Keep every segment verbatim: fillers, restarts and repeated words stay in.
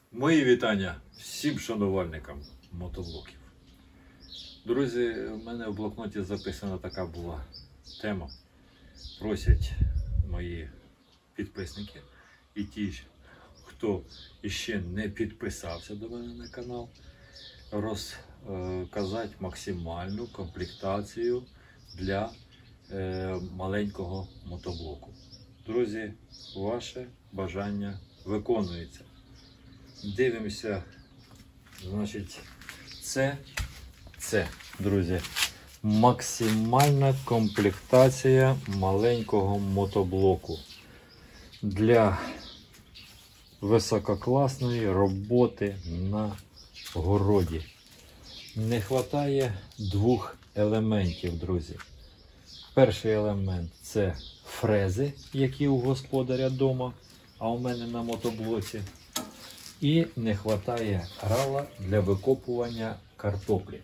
Мої вітання всім шанувальникам мотоблоків. Друзі, у мене в блокноті записана така була тема. Просять мої підписники і ті, хто ще не підписався до мене на канал, розказати максимальну комплектацію для маленького мотоблоку. Друзі, ваше бажання виконується. Дивимося, значить, це, це, друзі, максимальна комплектація маленького мотоблоку для висококласної роботи на городі. Не вистачає двох елементів, друзі. Перший елемент – це фрези, які у господаря вдома, а у мене на мотоблоці. І не вистачає рала для викопування картоплі.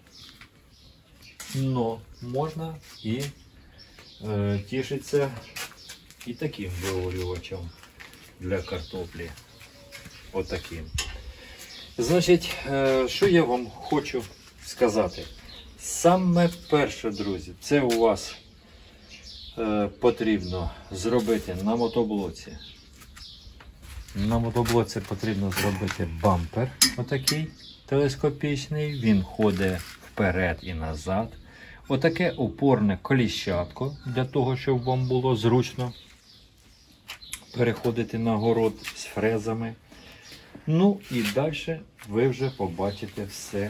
Но можна і е, тішитися і таким виорювачем для картоплі. Отаким. Значить, е, що я вам хочу сказати? Саме перше, друзі, це у вас е, потрібно зробити на мотоблоці. На мотоблоці потрібно зробити бампер, отакий телескопічний, він ходить вперед і назад. Отаке опорне коліщатко, для того, щоб вам було зручно переходити на город з фрезами. Ну і далі ви вже побачите все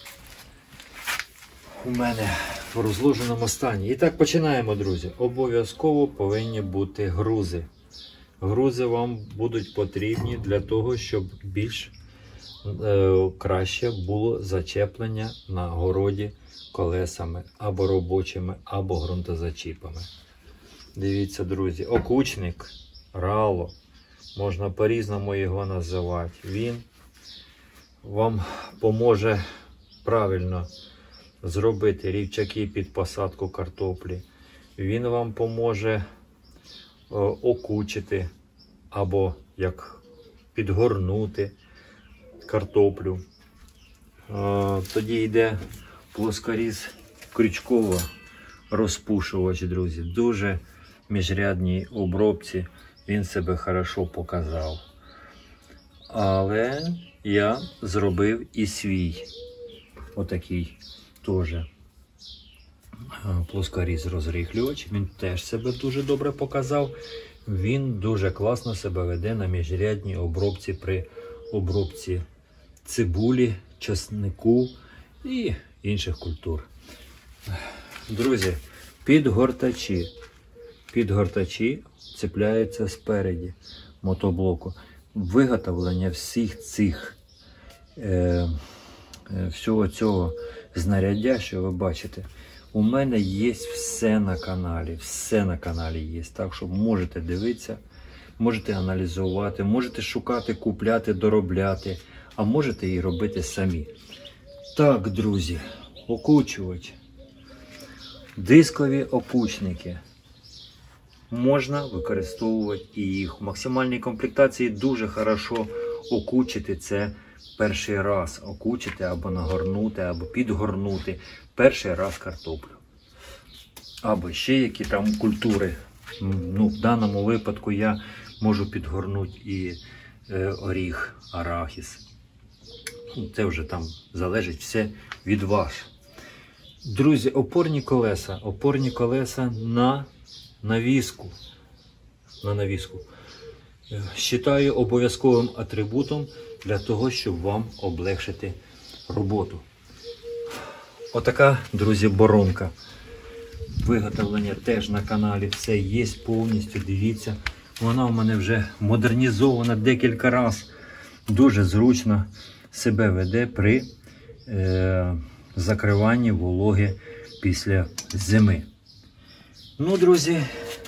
у мене в розложеному стані. І так, починаємо, друзі. Обов'язково повинні бути грузи. Грузи вам будуть потрібні для того, щоб більш е, краще було зачеплення на городі колесами або робочими, або ґрунтозачіпами. Дивіться, друзі, окучник, рало, можна по-різному його називати. Він вам поможе правильно зробити рівчаки під посадку картоплі. Він вам поможе окучити або як підгорнути картоплю. Тоді йде плоскоріз крючково розпушувач, друзі. Дуже міжрядній обробці він себе хорошо показав. Але я зробив і свій отакий теж плоскоріз розрихлювач, він теж себе дуже добре показав. Він дуже класно себе веде на міжрядній обробці при обробці цибулі, часнику і інших культур. Друзі, підгортачі. Підгортачі цепляються спереді мотоблоку. Виготовлення всіх цих е, всього цього знаряддя, що ви бачите, у мене є все на каналі, все на каналі є, так що можете дивитися, можете аналізувати, можете шукати, купляти, доробляти, а можете і робити самі. Так, друзі, окучувач, дискові окучники, можна використовувати і їх. В максимальній комплектації дуже хорошо окучити це перший раз, окучити або нагорнути, або підгорнути перший раз картоплю. Або ще які там культури. Ну, в даному випадку я можу підгорнути і е, оріх, арахіс. Це вже там залежить все від вас. Друзі, опорні колеса. Опорні колеса на навіску. На навіску. Вважаю обов'язковим атрибутом для того, щоб вам облегшити роботу. Отака, друзі, боронка. Виготовлення теж на каналі, все є повністю, дивіться. Вона у мене вже модернізована декілька разів. Дуже зручно себе веде при е, закриванні вологи після зими. Ну, друзі,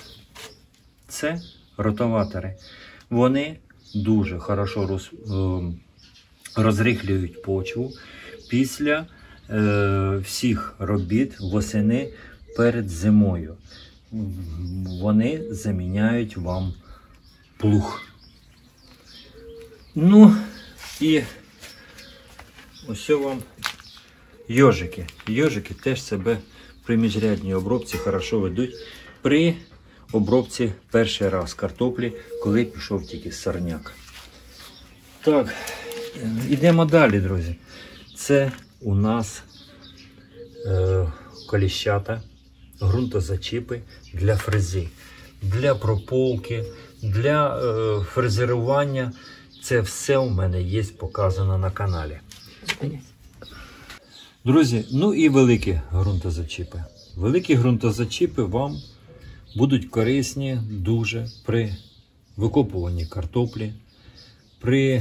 це ротоватори. Вони дуже хорошо роз, е, розрихлюють почву після е, всіх робіт восени перед зимою. Вони заміняють вам плуг. Ну, І ось вам йожики. Йожики теж себе при міжрядній обробці хорошо ведуть. При обробці перший раз картоплі, коли пішов тільки сорняк. Так, йдемо далі, друзі. Це у нас е, коліщата, ґрунтозачіпи для фрези, для прополки, для е, фрезерування. Це все у мене є показано на каналі. Друзі, ну і великі ґрунтозачіпи. Великі ґрунтозачіпи вам будуть корисні дуже при викопуванні картоплі, при,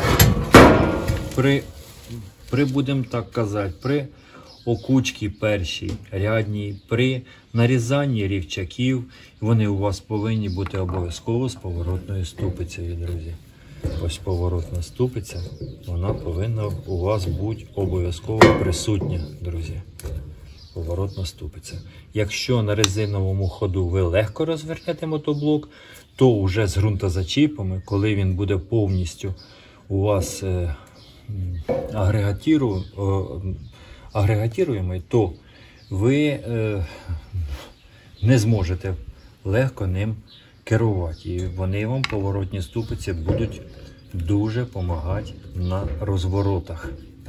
при, при будемо так казати, при окучці першій, рядній, при нарізанні рівчаків. Вони у вас повинні бути обов'язково з поворотною ступицею, друзі. Ось поворотна ступиця, вона повинна у вас бути обов'язково присутня, друзі. Поворотна ступиця. Якщо на резиновому ходу ви легко розвернете мотоблок, то вже з ґрунтозачіпами, коли він буде повністю у вас е, агрегатіру, е, агрегатіруємий, то ви е, не зможете легко ним керувати. І вони вам, поворотні ступиці, будуть дуже допомагати на розворотах.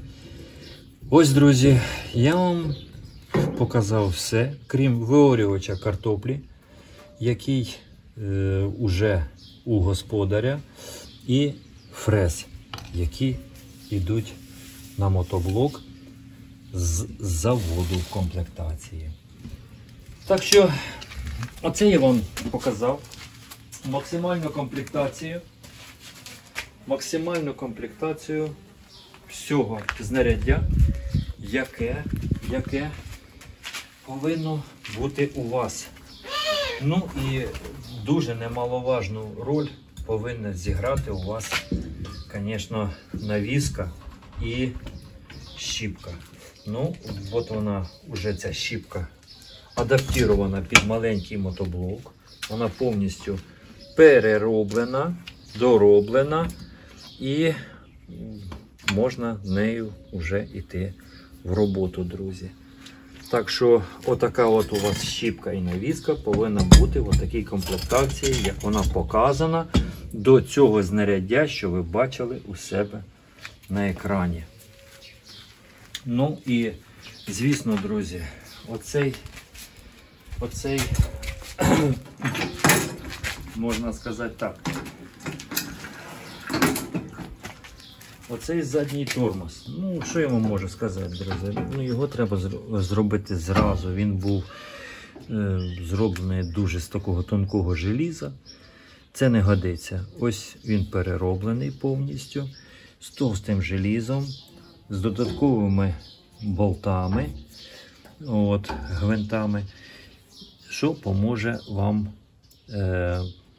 Ось, друзі, я вам показав все, крім виорювача картоплі, який е, уже у господаря, і фрез, які йдуть на мотоблок з заводу в комплектації. Так що, оце я вам показав. Максимальну комплектацію, максимальну комплектацію всього знаряддя, яке, яке повинно бути у вас. Ну і дуже немаловажну роль повинна зіграти у вас, звісно, навіска і щіпка. Ну, от вона, вже ця щіпка адаптована під маленький мотоблок. Вона повністю перероблена, дороблена, і можна нею вже йти в роботу, друзі. Так що отака от у вас щіпка і навіска повинна бути в такій комплектації, як вона показана до цього знаряддя, що ви бачили у себе на екрані. Ну і, звісно, друзі, оцей, оцей можна сказати так, оцей задній тормоз. Ну, що я вам можу сказати, друзі? Ну, його треба зробити зразу. Він був е, зроблений дуже з такого тонкого желіза. Це не годиться. Ось він перероблений повністю, з товстим желізом, з додатковими болтами, от, гвинтами, що поможе вам е,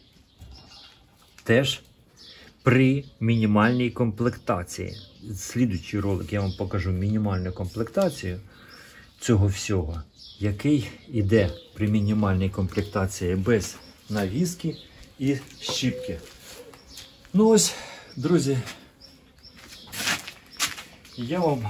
теж при мінімальній комплектації. Слідуючий ролик я вам покажу мінімальну комплектацію цього всього, який іде при мінімальній комплектації без навіски і щіпки. Ну ось, друзі, я вам,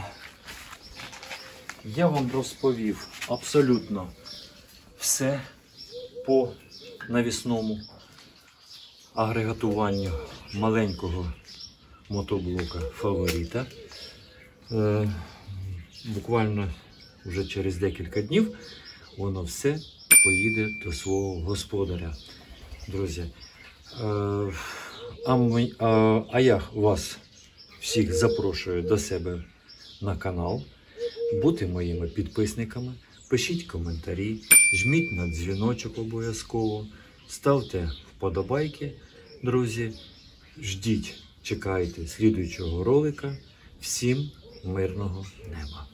я вам розповів абсолютно все по навісному агрегатуванню маленького мотоблока Фаворита. Е, буквально вже через декілька днів воно все поїде до свого господаря. Друзі, е, а, ми, а, а я вас всіх запрошую до себе на канал, бути моїми підписниками, пишіть коментарі, жміть на дзвіночок обов'язково, ставте вподобайки, друзі, ждіть, чекайте слідуючого ролика. Всім мирного неба!